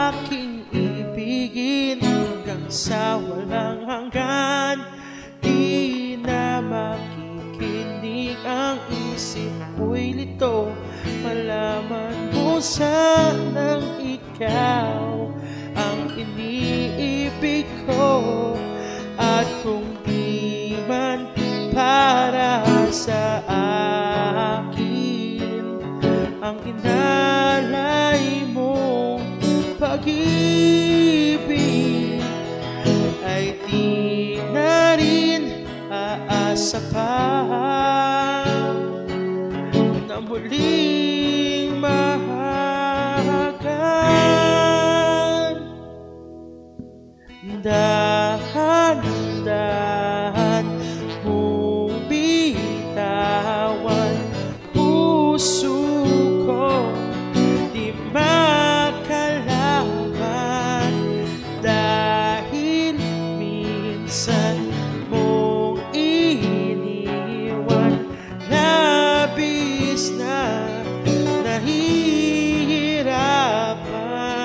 aking ibigin hanggang sa walang hanggan. Di na makikinig ang isip ko'y lito, malaman mo sanang ikaw ang iniibig ko. At kung di man para sa akin ang inalay mong pag-ibig, ay di na rin aasa pa na muling mahagan. Dahan-dahan mong bitawan puso ko, di makalaban, dahil minsan mong iniwan. Labis na nahihirapan.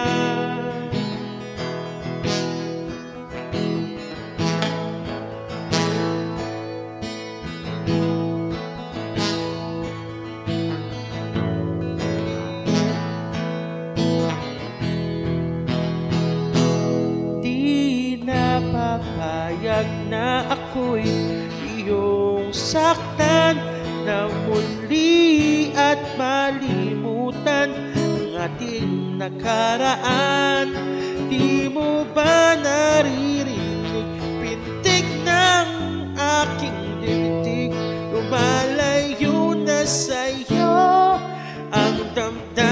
Di na papayag na ako'y iyong saktan, na muli at malimutan ang ating nakaraan. Di mo ba naririnig pintig ng aking dibdib? Lumalayo na sa'yo ang damdamin